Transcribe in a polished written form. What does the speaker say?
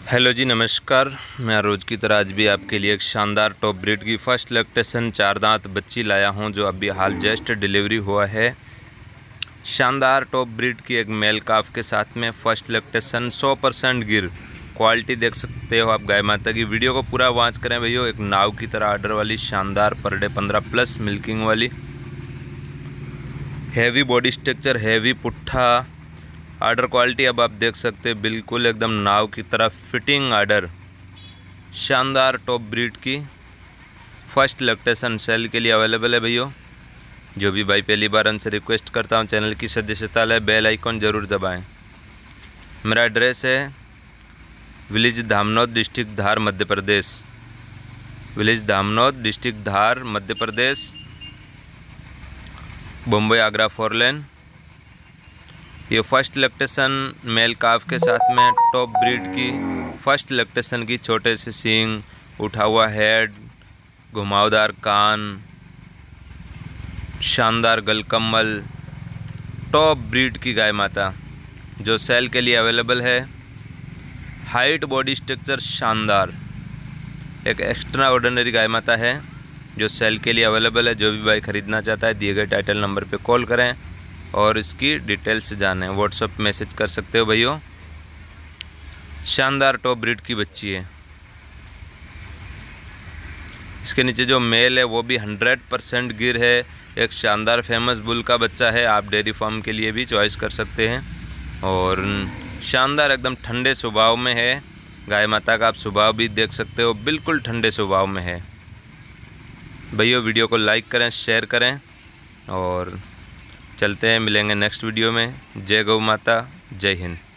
Hello जी, नमस्कार। मैं रोज़ की तरह आज भी आपके लिए एक शानदार टॉप ब्रीड की फ़र्स्ट लैक्टेशन 4 दांत बच्ची लाया हूं, जो अभी हाल जस्ट डिलीवरी हुआ है। शानदार टॉप ब्रीड की एक मेल काफ के साथ में फ़र्स्ट लैक्टेशन 100% गिर। क्वालिटी देख सकते हो आप गाय माता की। वीडियो को पूरा वॉच करें भैया। एक नाव की तरह आर्डर वाली शानदार पर डे 15+ मिल्किंग वाली हैवी बॉडी स्ट्रक्चर, हैवी पुट्ठा आर्डर क्वालिटी अब आप देख सकते हैं, बिल्कुल एकदम नाव की तरह फिटिंग आर्डर। शानदार टॉप ब्रीड की फर्स्ट लैक्टेशन सेल के लिए अवेलेबल है भैया। जो भी भाई पहली बार हमसे रिक्वेस्ट करता हूँ, चैनल की सदस्यता है, बेल आइकॉन ज़रूर दबाएं। मेरा एड्रेस है village Dhamnod, district Dhar, Madhya Pradesh. Village Dhamnod, district Dhar, Madhya Pradesh. Bombay Agra 4 lane. ये फर्स्ट लैक्टेशन मेल काफ के साथ में टॉप ब्रीड की फर्स्ट लैक्टेशन की छोटे से सींग, उठा हुआ हेड, घुमावदार कान, शानदार गलकम्मल, टॉप ब्रीड की गाय माता जो सेल के लिए अवेलेबल है। हाइट, बॉडी स्ट्रक्चर शानदार, एक एक्स्ट्रा ऑर्डिनरी गाय माता है जो सेल के लिए अवेलेबल है। जो भी भाई ख़रीदना चाहता है, दिए गए टाइटल नंबर पे कॉल करें और इसकी डिटेल्स जानें। व्हाट्सएप मैसेज कर सकते हो भैया। शानदार टॉप ब्रीड की बच्ची है। इसके नीचे जो मेल है वो भी 100% गिर है। एक शानदार फेमस बुल का बच्चा है। आप डेयरी फार्म के लिए भी चॉइस कर सकते हैं। और शानदार एकदम ठंडे स्वभाव में है। गाय माता का आप स्वभाव भी देख सकते हो, बिल्कुल ठंडे स्वभाव में है भैया। वीडियो को लाइक करें, शेयर करें और चलते हैं, मिलेंगे नेक्स्ट वीडियो में। जय गौ माता, जय हिंद।